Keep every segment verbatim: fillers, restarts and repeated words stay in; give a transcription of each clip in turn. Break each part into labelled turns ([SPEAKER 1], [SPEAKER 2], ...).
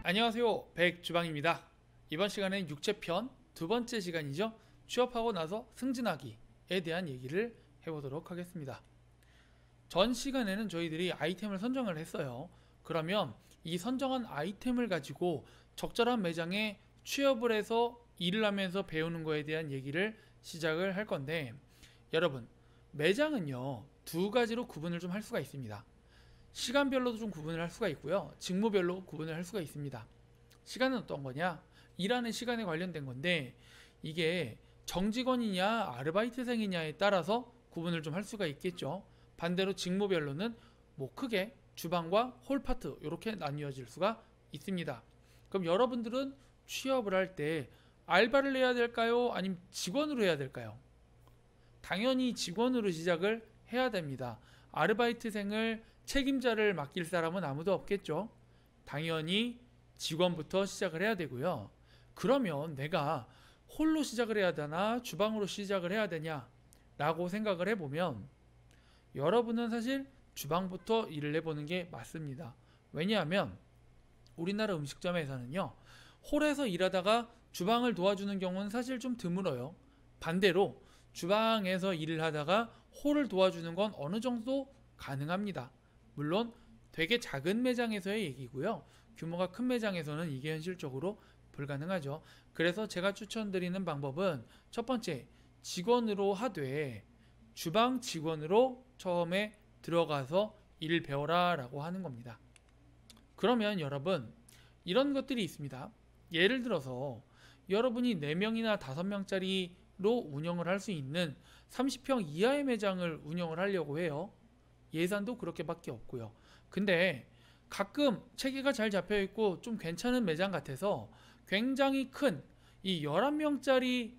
[SPEAKER 1] 안녕하세요, 백주방입니다. 이번 시간은 육체편 두 번째 시간이죠. 취업하고 나서 승진하기에 대한 얘기를 해보도록 하겠습니다. 전 시간에는 저희들이 아이템을 선정을 했어요. 그러면 이 선정한 아이템을 가지고 적절한 매장에 취업을 해서 일을 하면서 배우는 거에 대한 얘기를 시작을 할 건데, 여러분, 매장은요 두 가지로 구분을 좀 할 수가 있습니다. 시간별로도 좀 구분을 할 수가 있고요, 직무별로 구분을 할 수가 있습니다. 시간은 어떤 거냐? 일하는 시간에 관련된 건데, 이게 정직원이냐 아르바이트생이냐에 따라서 구분을 좀 할 수가 있겠죠. 반대로 직무별로는 뭐 크게 주방과 홀파트 이렇게 나뉘어질 수가 있습니다. 그럼 여러분들은 취업을 할 때 알바를 해야 될까요? 아니면 직원으로 해야 될까요? 당연히 직원으로 시작을 해야 됩니다. 아르바이트생을 책임자를 맡길 사람은 아무도 없겠죠. 당연히 직원부터 시작을 해야 되고요. 그러면 내가 홀로 시작을 해야 되나 주방으로 시작을 해야 되냐 라고 생각을 해보면, 여러분은 사실 주방부터 일을 해보는 게 맞습니다. 왜냐하면 우리나라 음식점에서는요, 홀에서 일하다가 주방을 도와주는 경우는 사실 좀 드물어요. 반대로 주방에서 일을 하다가 홀을 도와주는 건 어느 정도 가능합니다. 물론 되게 작은 매장에서의 얘기고요. 규모가 큰 매장에서는 이게 현실적으로 불가능하죠. 그래서 제가 추천드리는 방법은 첫 번째, 직원으로 하되 주방 직원으로 처음에 들어가서 일을 배워라 라고 하는 겁니다. 그러면 여러분, 이런 것들이 있습니다. 예를 들어서 여러분이 네 명이나 다섯 명짜리로 운영을 할 수 있는 삼십 평 이하의 매장을 운영을 하려고 해요. 예산도 그렇게밖에 없고요. 근데 가끔 체계가 잘 잡혀있고 좀 괜찮은 매장 같아서 굉장히 큰 이 열한 명짜리로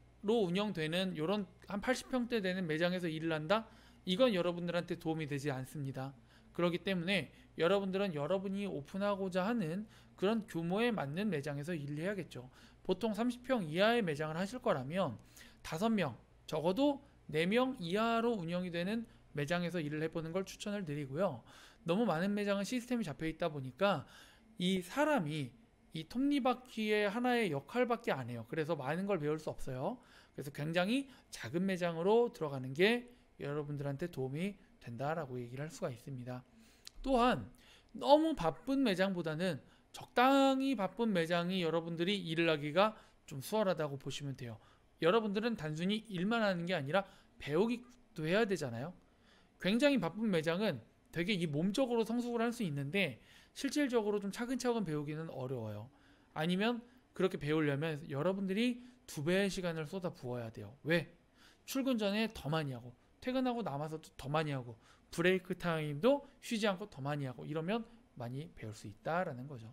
[SPEAKER 1] 운영되는 이런 한 팔십 평대 되는 매장에서 일을 한다? 이건 여러분들한테 도움이 되지 않습니다. 그렇기 때문에 여러분들은 여러분이 오픈하고자 하는 그런 규모에 맞는 매장에서 일을 해야겠죠. 보통 삼십 평 이하의 매장을 하실 거라면 다섯 명, 적어도 네 명 이하로 운영이 되는 매장에서 일을 해보는 걸 추천을 드리고요. 너무 많은 매장은 시스템이 잡혀 있다 보니까 이 사람이 이 톱니바퀴의 하나의 역할밖에 안 해요. 그래서 많은 걸 배울 수 없어요. 그래서 굉장히 작은 매장으로 들어가는 게 여러분들한테 도움이 된다라고 얘기를 할 수가 있습니다. 또한 너무 바쁜 매장보다는 적당히 바쁜 매장이 여러분들이 일을 하기가 좀 수월하다고 보시면 돼요. 여러분들은 단순히 일만 하는 게 아니라 배우기도 해야 되잖아요. 굉장히 바쁜 매장은 되게 이 몸적으로 성숙을 할 수 있는데 실질적으로 좀 차근차근 배우기는 어려워요. 아니면 그렇게 배우려면 여러분들이 두 배의 시간을 쏟아 부어야 돼요. 왜? 출근 전에 더 많이 하고, 퇴근하고 남아서도 더 많이 하고, 브레이크 타임도 쉬지 않고 더 많이 하고, 이러면 많이 배울 수 있다라는 거죠.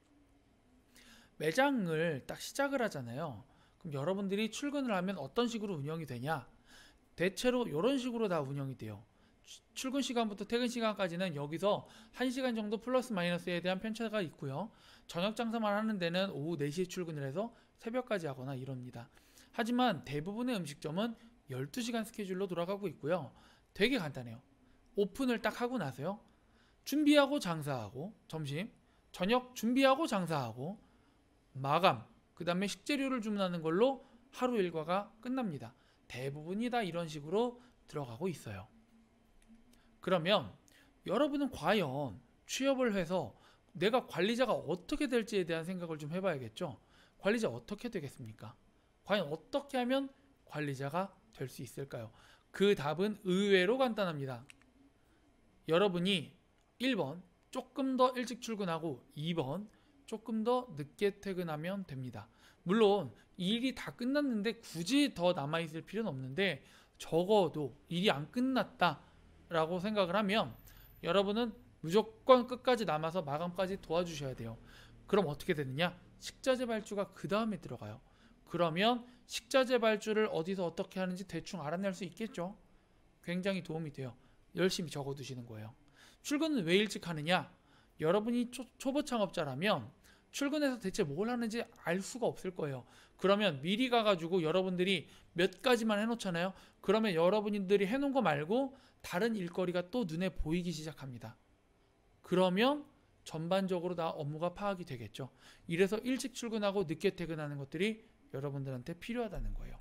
[SPEAKER 1] 매장을 딱 시작을 하잖아요. 그럼 여러분들이 출근을 하면 어떤 식으로 운영이 되냐? 대체로 이런 식으로 다 운영이 돼요. 출근 시간부터 퇴근 시간까지는 여기서 한 시간 정도 플러스 마이너스에 대한 편차가 있고요. 저녁 장사만 하는 데는 오후 네 시에 출근을 해서 새벽까지 하거나 이럽니다. 하지만 대부분의 음식점은 열두 시간 스케줄로 돌아가고 있고요. 되게 간단해요. 오픈을 딱 하고 나서요, 준비하고 장사하고, 점심, 저녁 준비하고 장사하고, 마감, 그 다음에 식재료를 주문하는 걸로 하루 일과가 끝납니다. 대부분이 다 이런 식으로 들어가고 있어요. 그러면 여러분은 과연 취업을 해서 내가 관리자가 어떻게 될지에 대한 생각을 좀 해봐야겠죠. 관리자 어떻게 되겠습니까? 과연 어떻게 하면 관리자가 될 수 있을까요? 그 답은 의외로 간단합니다. 여러분이 일 번 조금 더 일찍 출근하고 이 번 조금 더 늦게 퇴근하면 됩니다. 물론 일이 다 끝났는데 굳이 더 남아있을 필요는 없는데, 적어도 일이 안 끝났다 라고 생각을 하면 여러분은 무조건 끝까지 남아서 마감까지 도와주셔야 돼요. 그럼 어떻게 되느냐? 식자재 발주가 그 다음에 들어가요. 그러면 식자재 발주를 어디서 어떻게 하는지 대충 알아낼 수 있겠죠. 굉장히 도움이 돼요. 열심히 적어두시는 거예요. 출근은 왜 일찍 하느냐? 여러분이 초, 초보 창업자라면 출근해서 대체 뭘 하는지 알 수가 없을 거예요. 그러면 미리 가가지고 여러분들이 몇 가지만 해놓잖아요. 그러면 여러분들이 해놓은 거 말고 다른 일거리가 또 눈에 보이기 시작합니다. 그러면 전반적으로 다 업무가 파악이 되겠죠. 이래서 일찍 출근하고 늦게 퇴근하는 것들이 여러분들한테 필요하다는 거예요.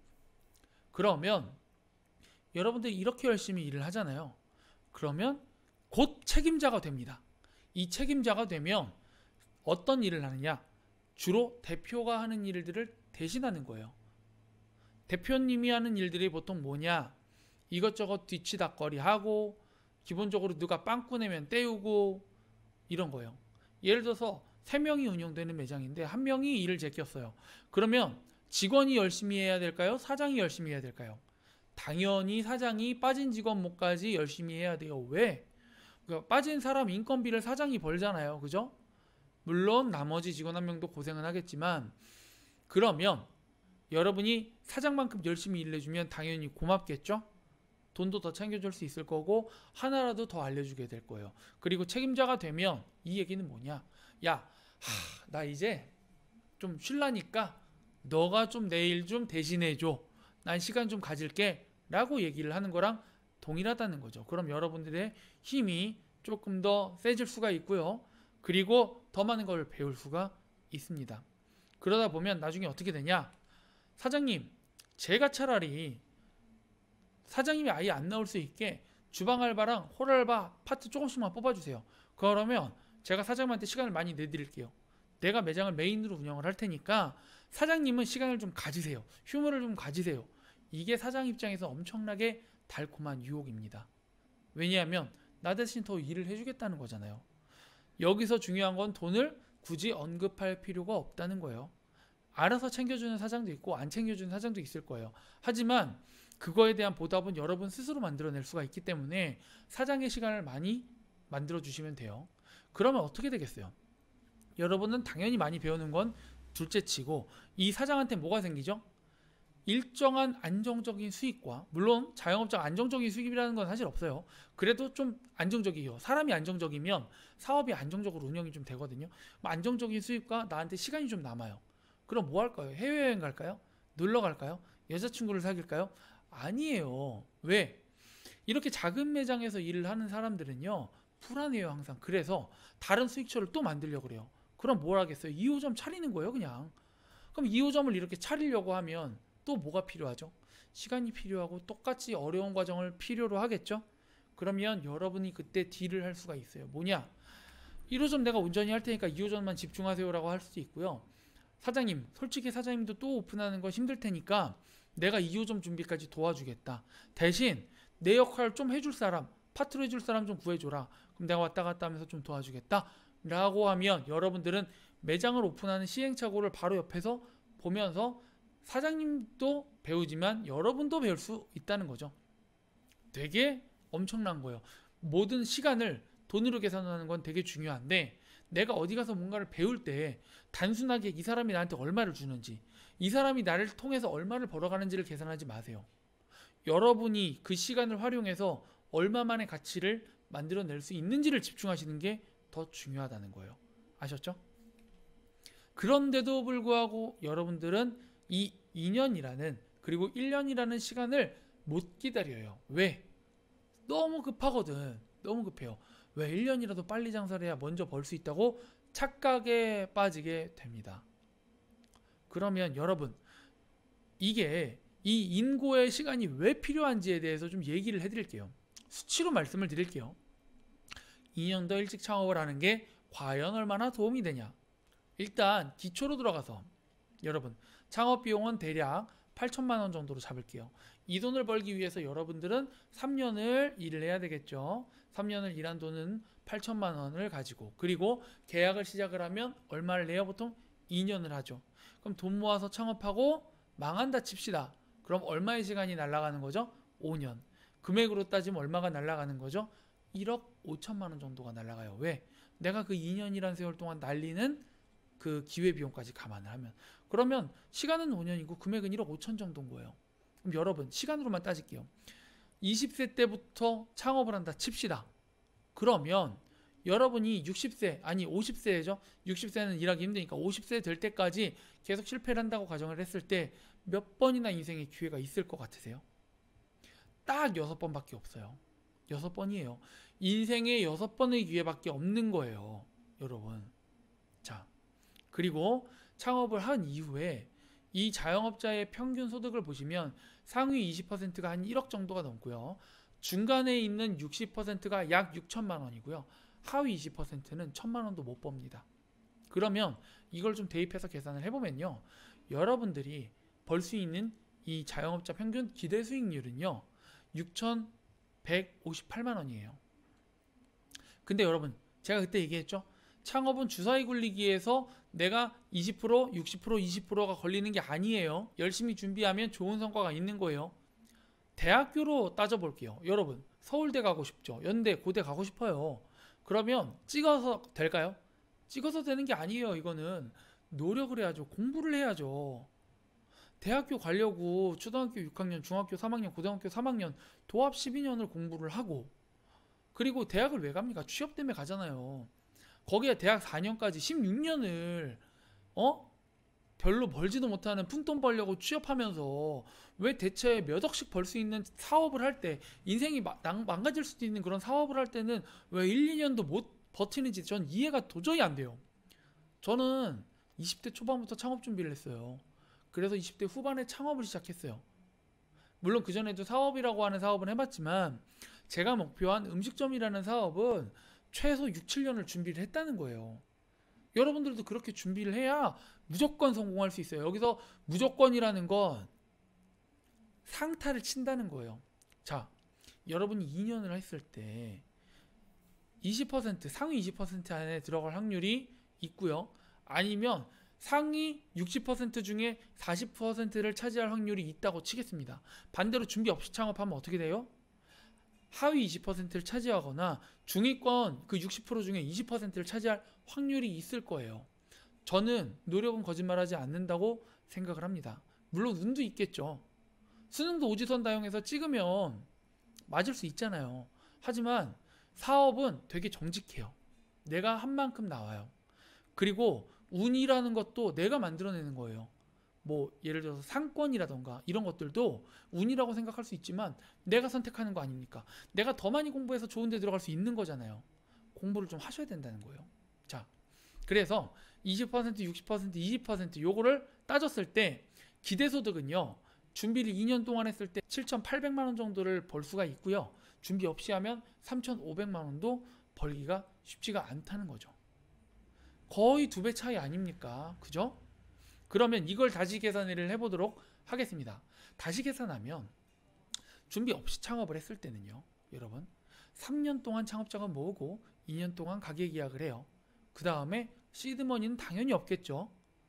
[SPEAKER 1] 그러면 여러분들이 이렇게 열심히 일을 하잖아요. 그러면 곧 책임자가 됩니다. 이 책임자가 되면 어떤 일을 하느냐? 주로 대표가 하는 일들을 대신하는 거예요. 대표님이 하는 일들이 보통 뭐냐? 이것저것 뒤치다꺼리 하고 기본적으로 누가 빵꾸 내면 떼우고 이런 거예요. 예를 들어서 세 명이 운영되는 매장인데 한 명이 일을 제꼈어요. 그러면 직원이 열심히 해야 될까요? 사장이 열심히 해야 될까요? 당연히 사장이 빠진 직원 몫까지 열심히 해야 돼요. 왜? 그러니까 빠진 사람 인건비를 사장이 벌잖아요. 그죠? 물론 나머지 직원 한 명도 고생은 하겠지만, 그러면 여러분이 사장만큼 열심히 일해주면 당연히 고맙겠죠? 돈도 더 챙겨줄 수 있을 거고 하나라도 더 알려주게 될 거예요. 그리고 책임자가 되면 이 얘기는 뭐냐? 야, 하, 나 이제 좀 쉴라니까 너가 좀 내일 좀 대신해줘. 난 시간 좀 가질게 라고 얘기를 하는 거랑 동일하다는 거죠. 그럼 여러분들의 힘이 조금 더 세질 수가 있고요. 그리고 더 많은 걸 배울 수가 있습니다. 그러다 보면 나중에 어떻게 되냐? 사장님, 제가 차라리 사장님이 아예 안 나올 수 있게 주방 알바랑 홀 알바 파트 조금씩만 뽑아주세요. 그러면 제가 사장님한테 시간을 많이 내드릴게요. 내가 매장을 메인으로 운영을 할 테니까 사장님은 시간을 좀 가지세요. 휴무를 좀 가지세요. 이게 사장 입장에서 엄청나게 달콤한 유혹입니다. 왜냐하면 나 대신 더 일을 해주겠다는 거잖아요. 여기서 중요한 건 돈을 굳이 언급할 필요가 없다는 거예요. 알아서 챙겨주는 사장도 있고 안 챙겨주는 사장도 있을 거예요. 하지만 그거에 대한 보답은 여러분 스스로 만들어낼 수가 있기 때문에 사장의 시간을 많이 만들어주시면 돼요. 그러면 어떻게 되겠어요? 여러분은 당연히 많이 배우는 건 둘째치고 이 사장한테 뭐가 생기죠? 일정한 안정적인 수익과, 물론 자영업자가 안정적인 수익이라는 건 사실 없어요. 그래도 좀 안정적이에요. 사람이 안정적이면 사업이 안정적으로 운영이 좀 되거든요. 안정적인 수익과 나한테 시간이 좀 남아요. 그럼 뭐 할까요? 해외여행 갈까요? 놀러 갈까요? 여자친구를 사귈까요? 아니에요. 왜? 이렇게 작은 매장에서 일을 하는 사람들은요, 불안해요, 항상. 그래서 다른 수익처를 또 만들려고 그래요. 그럼 뭘 하겠어요? 이 호점 차리는 거예요, 그냥. 그럼 이 호점을 이렇게 차리려고 하면 또 뭐가 필요하죠? 시간이 필요하고 똑같이 어려운 과정을 필요로 하겠죠? 그러면 여러분이 그때 딜을 할 수가 있어요. 뭐냐? 일 호점 내가 온전히 할 테니까 이 호점만 집중하세요라고 할 수도 있고요. 사장님, 솔직히 사장님도 또 오픈하는 거 힘들 테니까 내가 이 호점 준비까지 도와주겠다. 대신 내 역할 좀 해줄 사람, 파트로 해줄 사람 좀 구해줘라. 그럼 내가 왔다 갔다 하면서 좀 도와주겠다. 라고 하면 여러분들은 매장을 오픈하는 시행착오를 바로 옆에서 보면서 사장님도 배우지만 여러분도 배울 수 있다는 거죠. 되게 엄청난 거예요. 모든 시간을 돈으로 계산하는 건 되게 중요한데, 내가 어디 가서 뭔가를 배울 때 단순하게 이 사람이 나한테 얼마를 주는지, 이 사람이 나를 통해서 얼마를 벌어가는지를 계산하지 마세요. 여러분이 그 시간을 활용해서 얼마만의 가치를 만들어낼 수 있는지를 집중하시는 게 더 중요하다는 거예요. 아셨죠? 그런데도 불구하고 여러분들은 이 이 년이라는, 그리고 일 년이라는 시간을 못 기다려요. 왜? 너무 급하거든. 너무 급해요. 왜 일 년이라도 빨리 장사를 해야 먼저 벌 수 있다고 착각에 빠지게 됩니다. 그러면 여러분, 이게 이 인고의 시간이 왜 필요한지에 대해서 좀 얘기를 해드릴게요. 수치로 말씀을 드릴게요. 이 년 더 일찍 창업을 하는 게 과연 얼마나 도움이 되냐? 일단 기초로 들어가서 여러분, 창업 비용은 대략 팔천만 원 정도로 잡을게요. 이 돈을 벌기 위해서 여러분들은 삼 년을 일을 해야 되겠죠. 삼 년을 일한 돈은 팔천만 원을 가지고, 그리고 계약을 시작을 하면 얼마를 내요? 보통 이 년을 하죠. 그럼 돈 모아서 창업하고 망한다 칩시다. 그럼 얼마의 시간이 날아가는 거죠? 오 년. 금액으로 따지면 얼마가 날아가는 거죠? 일억 오천만 원 정도가 날아가요. 왜? 내가 그 이 년이라는 세월 동안 날리는 그 기회비용까지 감안을 하면. 그러면 시간은 오 년이고 금액은 일억 오천 정도인 거예요. 그럼 여러분, 시간으로만 따질게요. 이십 세 때부터 창업을 한다 칩시다. 그러면 여러분이 육십 세, 아니 오십 세죠. 육십 세는 일하기 힘드니까 오십 세 될 때까지 계속 실패를 한다고 가정을 했을 때 몇 번이나 인생의 기회가 있을 것 같으세요? 딱 여섯 번밖에 없어요. 여섯 번이에요. 인생에 여섯 번의 기회밖에 없는 거예요. 여러분. 자, 그리고 창업을 한 이후에 이 자영업자의 평균 소득을 보시면 상위 이십 퍼센트가 한 일억 정도가 넘고요. 중간에 있는 육십 퍼센트가 약 육천만 원이고요. 하위 이십 퍼센트는 천만 원도 못 법니다. 그러면 이걸 좀 대입해서 계산을 해보면요. 여러분들이 벌 수 있는 이 자영업자 평균 기대 수익률은요. 육천백오십팔만 원이에요. 근데 여러분, 제가 그때 얘기했죠. 창업은 주사위 굴리기에서 내가 이십 퍼센트, 육십 퍼센트, 이십 퍼센트가 걸리는 게 아니에요. 열심히 준비하면 좋은 성과가 있는 거예요. 대학교로 따져볼게요. 여러분, 서울대 가고 싶죠? 연대, 고대 가고 싶어요. 그러면 찍어서 될까요? 찍어서 되는 게 아니에요. 이거는 노력을 해야죠. 공부를 해야죠. 대학교 가려고 초등학교 육 학년, 중학교 삼 학년, 고등학교 삼 학년 도합 십이 년을 공부를 하고, 그리고 대학을 왜 갑니까? 취업 때문에 가잖아요. 거기에 대학 사 년까지 십육 년을 어? 별로 벌지도 못하는 푼돈 벌려고 취업하면서 왜 대체 몇 억씩 벌 수 있는 사업을 할 때, 인생이 마, 망가질 수도 있는 그런 사업을 할 때는 왜 일, 이 년도 못 버티는지 전 이해가 도저히 안 돼요. 저는 이십 대 초반부터 창업 준비를 했어요. 그래서 이십 대 후반에 창업을 시작했어요. 물론 그전에도 사업이라고 하는 사업은 해봤지만 제가 목표한 음식점이라는 사업은 최소 육, 칠 년을 준비를 했다는 거예요. 여러분들도 그렇게 준비를 해야 무조건 성공할 수 있어요. 여기서 무조건이라는 건 상타를 친다는 거예요. 자, 여러분이 이 년을 했을 때 이십 퍼센트, 상위 이십 퍼센트 안에 들어갈 확률이 있고요. 아니면 상위 육십 퍼센트 중에 사십 퍼센트를 차지할 확률이 있다고 치겠습니다. 반대로 준비 없이 창업하면 어떻게 돼요? 하위 이십 퍼센트를 차지하거나 중위권 그 육십 퍼센트 중에 이십 퍼센트를 차지할 확률이 있을 거예요. 저는 노력은 거짓말하지 않는다고 생각을 합니다. 물론 운도 있겠죠. 수능도 오지선다형에서 찍으면 맞을 수 있잖아요. 하지만 사업은 되게 정직해요. 내가 한 만큼 나와요. 그리고 운이라는 것도 내가 만들어내는 거예요. 뭐 예를 들어서 상권이라던가 이런 것들도 운이라고 생각할 수 있지만 내가 선택하는 거 아닙니까? 내가 더 많이 공부해서 좋은 데 들어갈 수 있는 거잖아요. 공부를 좀 하셔야 된다는 거예요. 자, 그래서 이십 퍼센트, 육십 퍼센트, 이십 퍼센트 요거를 따졌을 때 기대소득은요. 준비를 이 년 동안 했을 때 칠천팔백만 원 정도를 벌 수가 있고요. 준비 없이 하면 삼천오백만 원도 벌기가 쉽지가 않다는 거죠. 거의 두 배 차이 아닙니까? 그죠? 그러면 이걸 다시 계산을 해보도록 하겠습니다. 다시 계산하면 준비 없이 창업을 했을 때는요. 여러분, 삼 년 동안 창업자금 모으고 이 년 동안 가게 계약을 해요. 그 다음에 시드머니는 당연히 없겠죠.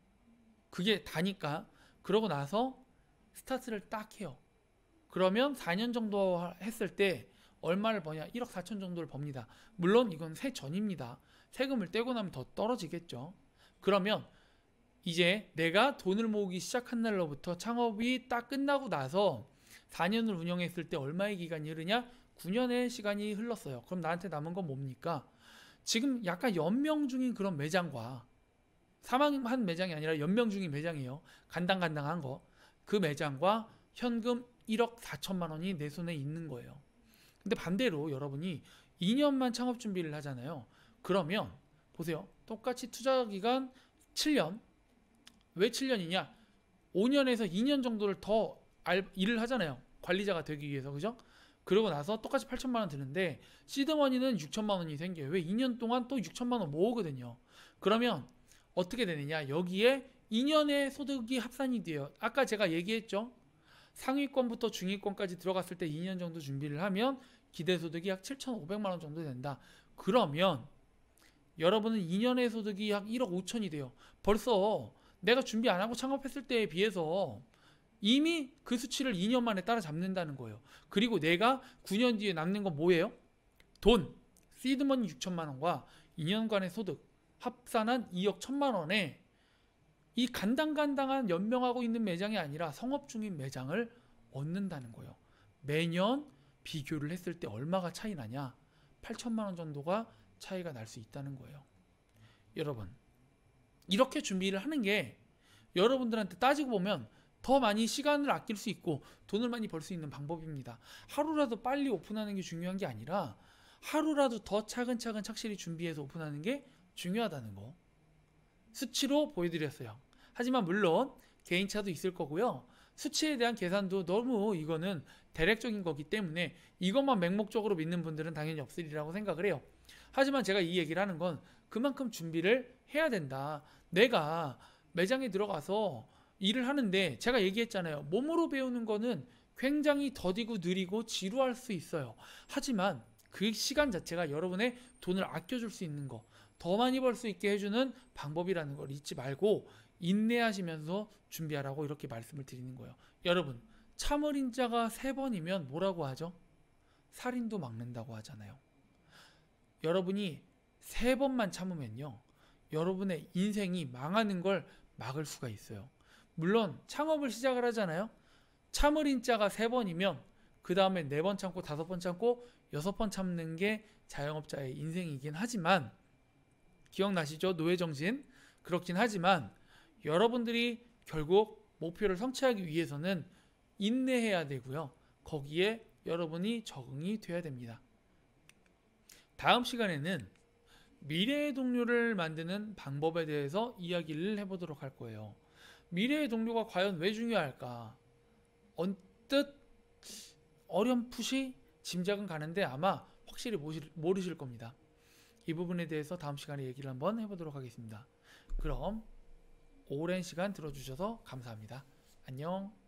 [SPEAKER 1] 그게 다니까. 그러고 나서 스타트를 딱 해요. 그러면 사 년 정도 했을 때 얼마를 버냐? 일억 사천 정도를 법니다. 물론 이건 세 전입니다. 세금을 떼고 나면 더 떨어지겠죠. 그러면 이제 내가 돈을 모으기 시작한 날로부터 창업이 딱 끝나고 나서 사 년을 운영했을 때 얼마의 기간이 흐르냐? 구 년의 시간이 흘렀어요. 그럼 나한테 남은 건 뭡니까? 지금 약간 연명 중인 그런 매장과 사망한 매장이 아니라 연명 중인 매장이에요. 간당간당한 거. 그 매장과 현금 일억 사천만 원이 내 손에 있는 거예요. 근데 반대로 여러분이 이 년만 창업 준비를 하잖아요. 그러면 보세요. 똑같이 투자 기간 칠 년. 왜 칠 년이냐? 오 년에서 이 년 정도를 더 알, 일을 하잖아요. 관리자가 되기 위해서. 그죠? 그러고 나서 똑같이 팔천만 원 드는데 시드머니는 육천만 원이 생겨요. 왜? 이 년 동안 또 육천만 원 모으거든요. 그러면 어떻게 되느냐? 여기에 이 년의 소득이 합산이 돼요. 아까 제가 얘기했죠. 상위권부터 중위권까지 들어갔을 때 이 년 정도 준비를 하면 기대소득이 약 칠천오백만 원 정도 된다. 그러면 여러분은 이 년의 소득이 약 일억 오천이 돼요. 벌써 내가 준비 안 하고 창업했을 때에 비해서 이미 그 수치를 이 년 만에 따라잡는다는 거예요. 그리고 내가 구 년 뒤에 남는 건 뭐예요? 돈, 시드머니 육천만 원과 이 년간의 소득 합산한 이억 천만 원에 이 간당간당한 연명하고 있는 매장이 아니라 성업 중인 매장을 얻는다는 거예요. 매년 비교를 했을 때 얼마가 차이 나냐? 팔천만 원 정도가 차이가 날 수 있다는 거예요. 여러분, 이렇게 준비를 하는 게 여러분들한테 따지고 보면 더 많이 시간을 아낄 수 있고 돈을 많이 벌 수 있는 방법입니다. 하루라도 빨리 오픈하는 게 중요한 게 아니라 하루라도 더 차근차근 착실히 준비해서 오픈하는 게 중요하다는 거 수치로 보여드렸어요. 하지만 물론 개인차도 있을 거고요. 수치에 대한 계산도 너무 이거는 대략적인 거기 때문에 이것만 맹목적으로 믿는 분들은 당연히 없으리라고 생각을 해요. 하지만 제가 이 얘기를 하는 건 그만큼 준비를 해야 된다. 내가 매장에 들어가서 일을 하는데 제가 얘기했잖아요. 몸으로 배우는 거는 굉장히 더디고 느리고 지루할 수 있어요. 하지만 그 시간 자체가 여러분의 돈을 아껴줄 수 있는 거, 더 많이 벌 수 있게 해주는 방법이라는 걸 잊지 말고 인내하시면서 준비하라고 이렇게 말씀을 드리는 거예요. 여러분, 참을인자가 세 번이면 뭐라고 하죠? 살인도 막는다고 하잖아요. 여러분이 세 번만 참으면요, 여러분의 인생이 망하는 걸 막을 수가 있어요. 물론 창업을 시작을 하잖아요. 참을인자가 세 번이면 그 다음에 네 번 참고 다섯 번 참고 여섯 번 참는 게 자영업자의 인생이긴 하지만, 기억나시죠? 노예정신. 그렇긴 하지만 여러분들이 결국 목표를 성취하기 위해서는 인내해야 되고요. 거기에 여러분이 적응이 돼야 됩니다. 다음 시간에는 미래의 동료를 만드는 방법에 대해서 이야기를 해보도록 할 거예요. 미래의 동료가 과연 왜 중요할까? 언뜻 어렴풋이 짐작은 가는데 아마 확실히 모르실 겁니다. 이 부분에 대해서 다음 시간에 얘기를 한번 해보도록 하겠습니다. 그럼 오랜 시간 들어주셔서 감사합니다. 안녕.